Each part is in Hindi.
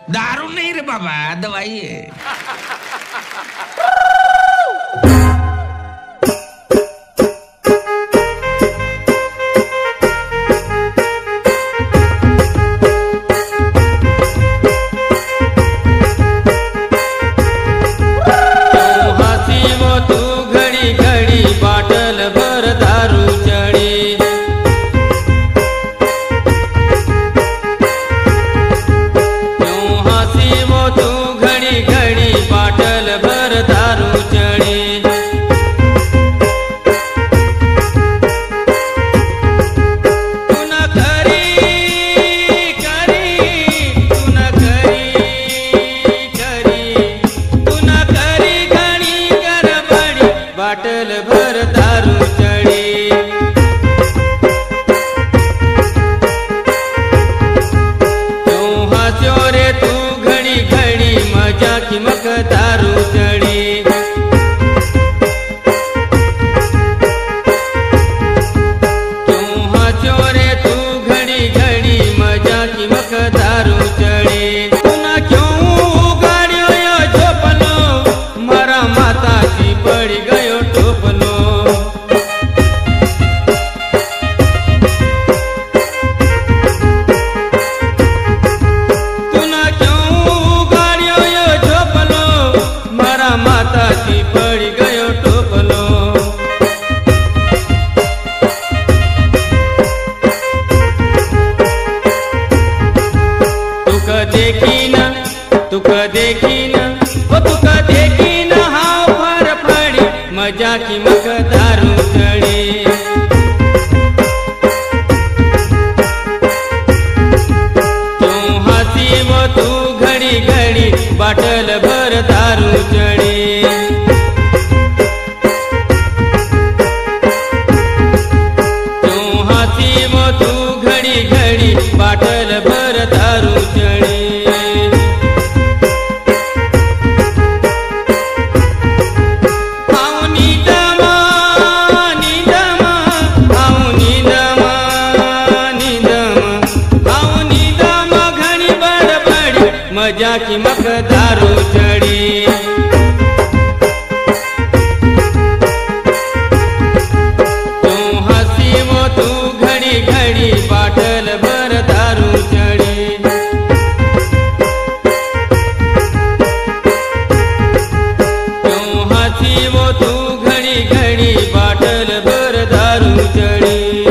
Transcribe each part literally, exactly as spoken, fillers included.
दारू नहीं रे बाबा, दवाई है। बाटल भर दारू चढ़ी, क्यों हंस्यो रे तू घड़ी घड़ी, मजा की मक दारू चढ़ी। क्यों हंस्यो रे तू घड़ी घड़ी, मजा की मक दारू चढ़ी। तूना क्यों उगाड़्यो यो झोपलो, मारा माता जी पड़ी गयो टोपलो। तूना क्यों उगाड़्यो यो झोपलो, मारा माता जी पड़ी गयो टोपलो। तुक देखी न तुक देखी न ओ तुक देखी न, हाव फर फड़ी, मजा की मक दारू चढ़ी। क्यों हंसी वो तू घड़ी घड़ी, बाटल भर दारू चढ़ी। क्यों हंसी वो तू घड़ी घड़ी, बाटल भर दारू चढ़ी। मजा की मक दारू चढ़ी। क्यों हंसी वो तू घड़ी घड़ी, बाटल भर दारू चढ़ी। क्यों हंसी वो तू घड़ी घड़ी, बाटल भर दारू चढ़ी।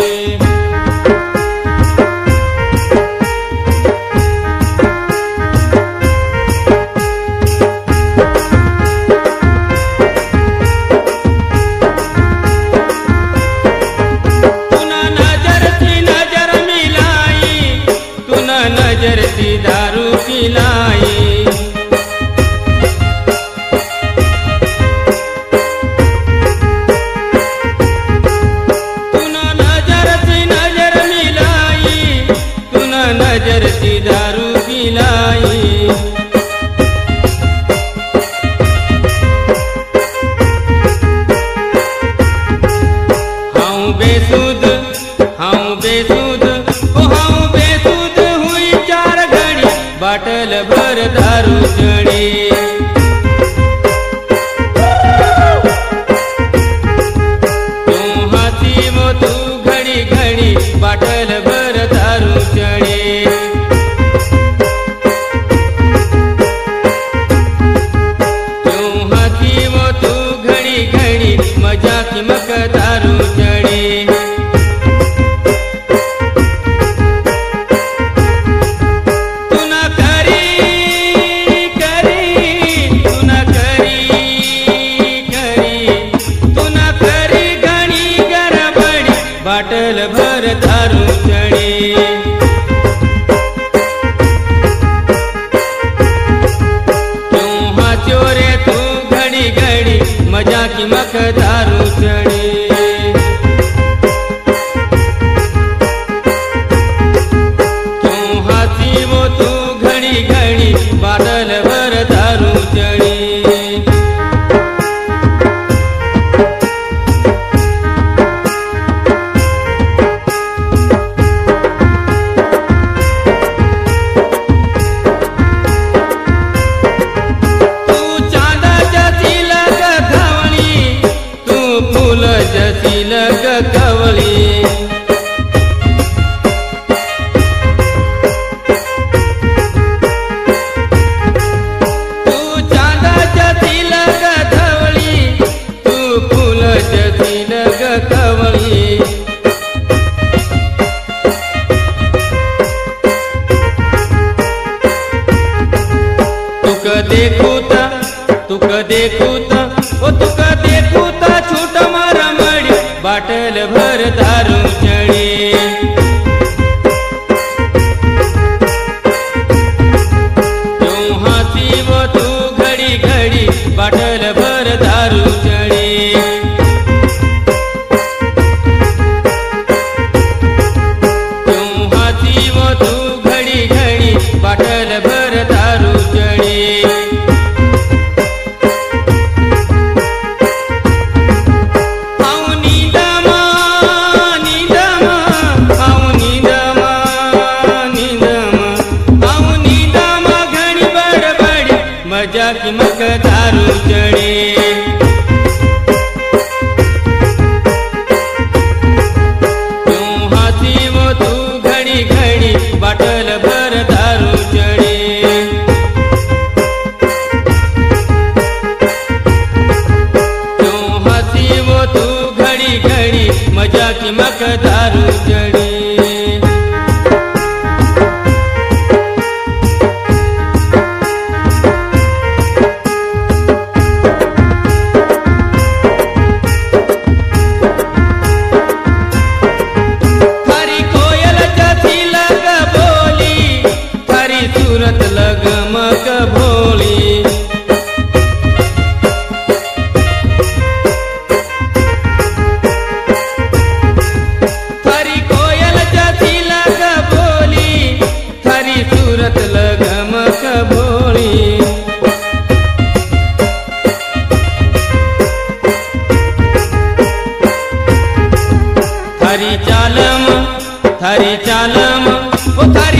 नजर सी दारू पिलाई, तूना नजर सी नजर मिलाई, तूना नजर सी दारू पिलाई। हाँ बेसुध हाँ बेसुध ओ हाँ बेसुध, बाटल भर दारू चढ़ी। क्यों हंसी वो तू घड़ी घड़ी, बाटल भर दारू चढ़ी। क्यों हंसी वो तू घड़ी घड़ी, मजा की मक दारू चढ़ी। बाटल भर दारू चढ़ी। क्यों हंस्यो रे तू घड़ी घड़ी, मजा की मक दारू चढ़ी। क्यों हंसी वो तू घड़ी घड़ी, बाटल भर दारू चढ़ी। देखूता तुक देखूता ओ तुक देखूता छूट मारा मड़ी बाटल भर दारू चढ़ी क्यों हंसी वो तू घड़ी घड़ी बाटल भर दारू चढ़ी क्यों हंसी वो तू घड़ी घड़ी बाटल भर दारू चढ़ी मजा की मक दारू चढ़ी क्यों हंसी वो तू घड़ी घड़ी बाटल भर दारू चढ़ी क्यों हंसी वो तू घड़ी घड़ी मजा की मक दारू चढ़ी सूरत लगमग भोली थारी कोयल जैसी लग बोली थारी सूरत लगमग भोली थारी चालम थारी चालम ओ थारी